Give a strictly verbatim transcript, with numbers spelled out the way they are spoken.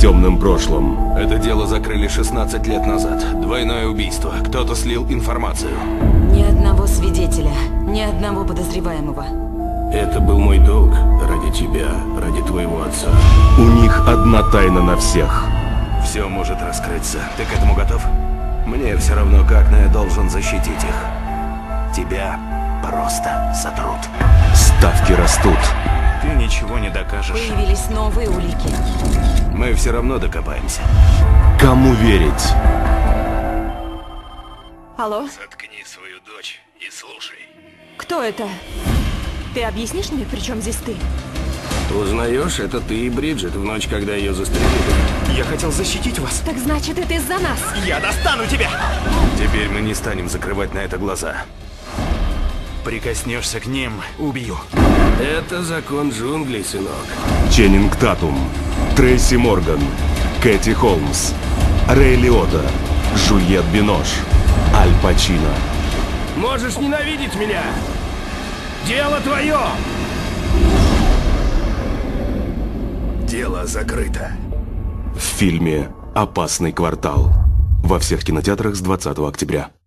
темным прошлым. Это дело закрыли шестнадцать лет назад. Двойное убийство. Кто-то слил информацию. Ни одного свидетеля, ни одного подозреваемого. Это был мой долг ради тебя, ради твоего отца. У них одна тайна на всех. Все может раскрыться. Ты к этому готов? Мне все равно как, но я должен защитить их. Тебя просто сотрут. Ставки растут. Ты ничего не докажешь. Появились новые улики. Мы все равно докопаемся. Кому верить? Алло? Заткни свою дочь и слушай. Кто это? Ты объяснишь мне, при чем здесь ты? Узнаешь, это ты и Бриджит в ночь, когда ее застрелили. Я хотел защитить вас. Так значит, это из-за нас. Я достану тебя! Теперь мы не станем закрывать на это глаза. Прикоснешься к ним, убью. Это закон джунглей, сынок. Ченнинг Татум, Трейси Морган, Кэти Холмс, Рэй Лиотта, Жюльет Бинош, Аль Пачино. Можешь ненавидеть меня. Дело твое! Дело закрыто. В фильме «Опасный квартал». Во всех кинотеатрах с двадцатого октября.